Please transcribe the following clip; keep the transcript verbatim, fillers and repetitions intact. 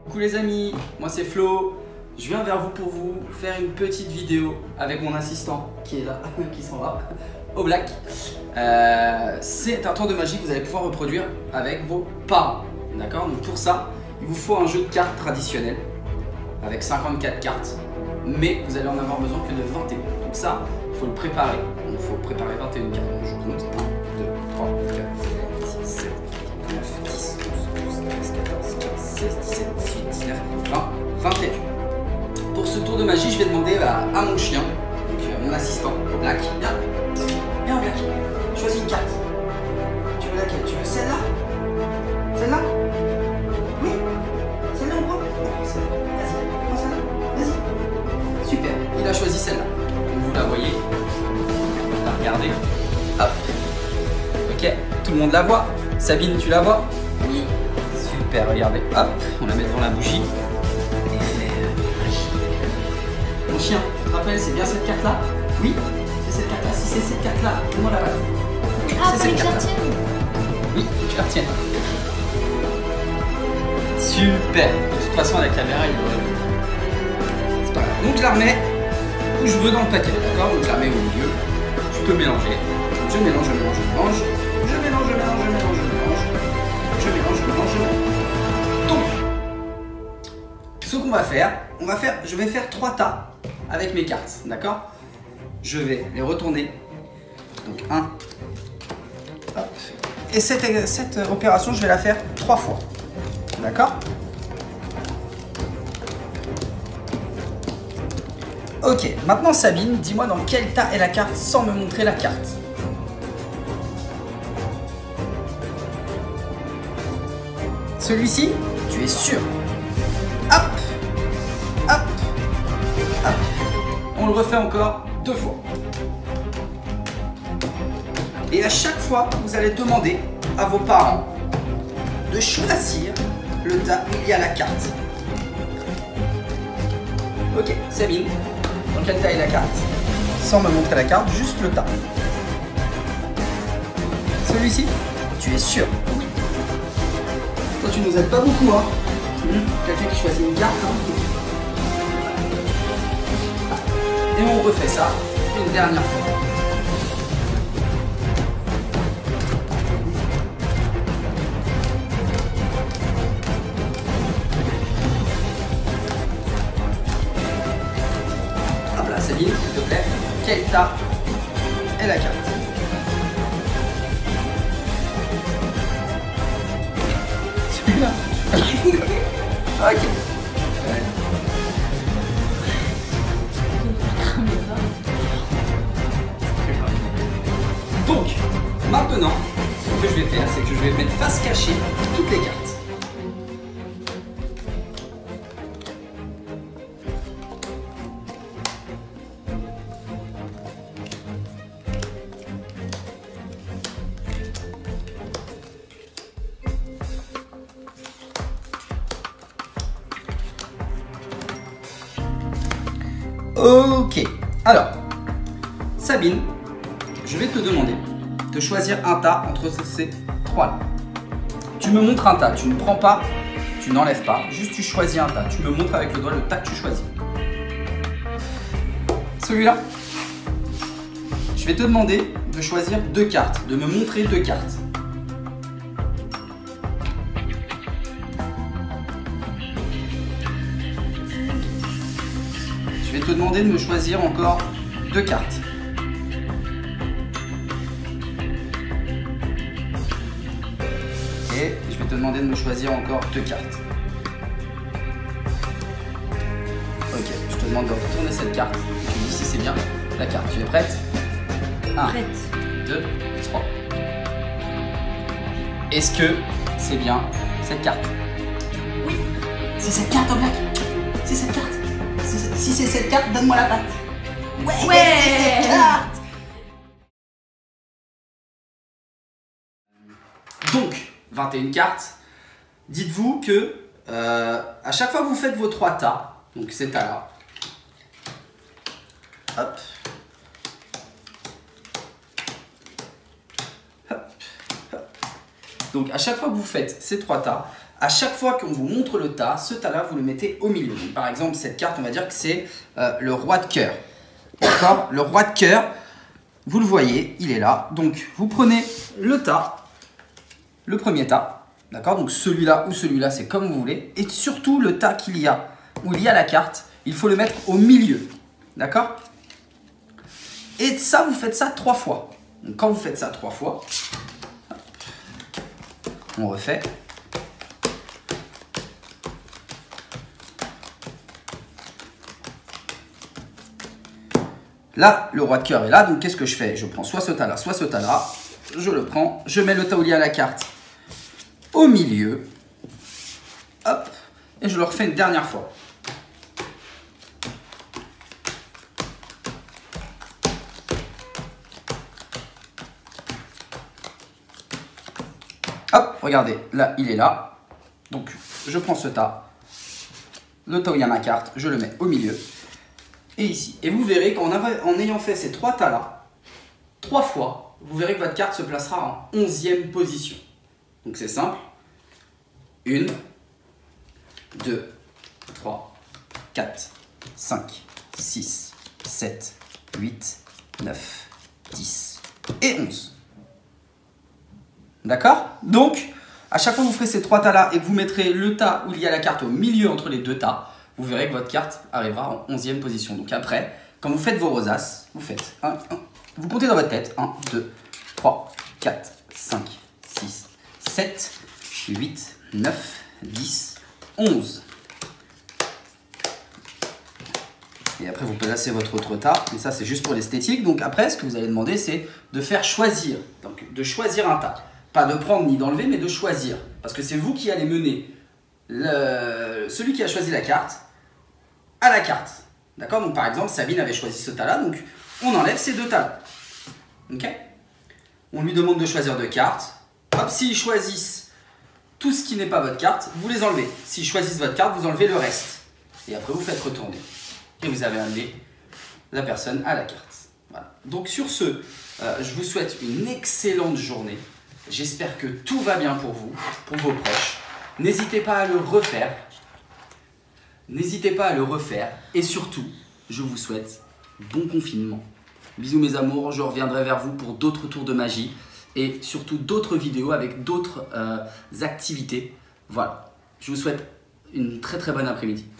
Coucou les amis, moi c'est Flo. Je viens vers vous pour vous faire une petite vidéo avec mon assistant qui est là, qui s'en va, au black. Euh, c'est un tour de magie que vous allez pouvoir reproduire avec vos parents. D'accord? Donc pour ça, il vous faut un jeu de cartes traditionnel avec cinquante-quatre cartes, mais vous allez en avoir besoin que de vingt et un. Donc ça, il faut le préparer. Donc il faut préparer vingt et une cartes. Donc je compte un, deux, trois, quatre, cinq, six, sept, huit, neuf, dix, onze, douze, treize, quatorze, quinze, seize, dix-sept, dix-huit, dix-neuf, vingt, vingt et un. Pour ce tour de magie, je vais demander à, à mon chien, donc à mon assistant, au black. Viens, viens au black, choisis une carte. Tu veux laquelle? Tu veux celle-là? Celle-là? Oui? Celle-là on prend? Vas-y, prends celle-là, vas-y. Super, il a choisi celle-là. Donc vous la voyez, la regardez. Hop. Ok, tout le monde la voit. Sabine, tu la vois? Oui. Super, regardez. Hop, on la met devant la bougie. Mon chien, tu te rappelles, c'est bien cette carte-là? Oui, c'est cette carte-là. Si c'est cette carte-là, donne-moi la balle. Ah, fallait que je la tienne. Oui, tu la retiennes. Super. De toute façon, à la caméra, il va... C'est pas grave. Donc je la remets où je veux dans le paquet, d'accord? Donc je la mets au milieu. Je peux mélanger. Je mélange, je mélange, je mélange. Je mélange, je mélange, je mélange, je mélange. Je mélange, je mélange, je mélange. Donc, ce qu'on va faire, on va faire, je vais faire trois tas avec mes cartes, d'accord? Je vais les retourner. Donc un. Hop. Et cette, cette opération, je vais la faire trois fois. D'accord? Ok, maintenant Sabine, dis-moi dans quel tas est la carte sans me montrer la carte. Celui-ci, tu es sûr? Hop, hop, hop. On le refait encore deux fois. Et à chaque fois, vous allez demander à vos parents de choisir le tas où il y a la carte. Ok, Sabine, dans quel tas est la carte? Sans me montrer la carte, juste le tas. Celui-ci, tu es sûr? Oui. Toi, tu nous aides pas beaucoup, hein? Mmh. Quelqu'un qui choisit une carte, hein? Et on refait ça une dernière fois. Hop là, Céline, s'il te plaît, quel tas est la carte? Celui-là. Ok. Ouais. Donc, maintenant, ce que je vais faire, c'est que je vais mettre face cachée toutes les cartes. Ok, alors, Sabine, je vais te demander de choisir un tas entre ces trois-là. Tu me montres un tas, tu ne prends pas, tu n'enlèves pas, juste tu choisis un tas. Tu me montres avec le doigt le tas que tu choisis. Celui-là, je vais te demander de choisir deux cartes, de me montrer deux cartes. Je vais te demander de me choisir encore deux cartes. Et je vais te demander de me choisir encore deux cartes. Ok, je te demande de retourner cette carte. Tu me dis si c'est bien la carte. Tu es prête? un, Prête. deux, trois. Est-ce que c'est bien cette carte? Oui. C'est cette carte, Black. C'est cette carte. Si c'est cette carte, donne-moi la patte. Ouais, ouais, c'est cette carte. Donc, vingt et une cartes. Dites-vous que euh, à chaque fois que vous faites vos trois tas, donc ces tas-là, hop, hop, hop, Donc à chaque fois que vous faites ces trois tas, à chaque fois qu'on vous montre le tas, ce tas-là, vous le mettez au milieu. Donc, par exemple, cette carte, on va dire que c'est euh, le roi de cœur. D'accord? Le roi de cœur, vous le voyez, il est là. Donc vous prenez le tas, le premier tas, d'accord? Donc celui-là ou celui-là, c'est comme vous voulez. Et surtout le tas qu'il y a, où il y a la carte, il faut le mettre au milieu. D'accord? Et ça, vous faites ça trois fois. Donc quand vous faites ça trois fois, on refait. Là, le roi de cœur est là, donc qu'est-ce que je fais? Je prends soit ce tas-là, soit ce tas-là. Je le prends, je mets le tas où il y a la carte au milieu. Hop, et je le refais une dernière fois. Hop, regardez, là, il est là. Donc, je prends ce tas. Le tas où il y a ma carte, je le mets au milieu. Et ici. Et vous verrez qu'en en ayant fait ces trois tas-là, trois fois, vous verrez que votre carte se placera en onzième position. Donc, c'est simple. une, deux, trois, quatre, cinq, six, sept, huit, neuf, dix et onze. D'accord? Donc, à chaque fois que vous ferez ces trois tas-là et que vous mettrez le tas où il y a la carte au milieu entre les deux tas, vous verrez que votre carte arrivera en onzième position. Donc après, quand vous faites vos rosaces, vous faites un, un, vous comptez dans votre tête un, deux, trois, quatre, cinq, six, sept, huit, neuf, dix, onze. Et après, vous placez votre autre tas. Et ça, c'est juste pour l'esthétique. Donc après, ce que vous allez demander, c'est de faire choisir. Donc de choisir un tas. Pas de prendre ni d'enlever, mais de choisir. Parce que c'est vous qui allez mener le... celui qui a choisi la carte à la carte. D'accord? Donc par exemple, Sabine avait choisi ce tas-là, donc on enlève ces deux tas-là. Ok? On lui demande de choisir deux cartes. Hop, s'ils choisissent tout ce qui n'est pas votre carte, vous les enlevez. S'ils choisissent votre carte, vous enlevez le reste. Et après, vous faites retourner. Et vous avez amené la personne à la carte. Voilà. Donc sur ce, euh, je vous souhaite une excellente journée. J'espère que tout va bien pour vous, pour vos proches. N'hésitez pas à le refaire. N'hésitez pas à le refaire. Et surtout, je vous souhaite bon confinement. Bisous mes amours, je reviendrai vers vous pour d'autres tours de magie. Et surtout d'autres vidéos avec d'autres euh, activités. Voilà. Je vous souhaite une très très bonne après-midi.